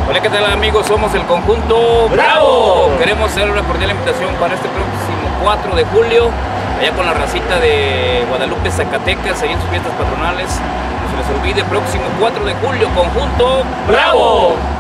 Hola, ¿qué tal amigos? Somos el conjunto Bravo. Queremos hacer una cordial invitación para este próximo 4 de julio, allá con la racita de Guadalupe, Zacatecas, ahí en sus fiestas patronales. No se les olvide, próximo 4 de julio, conjunto Bravo.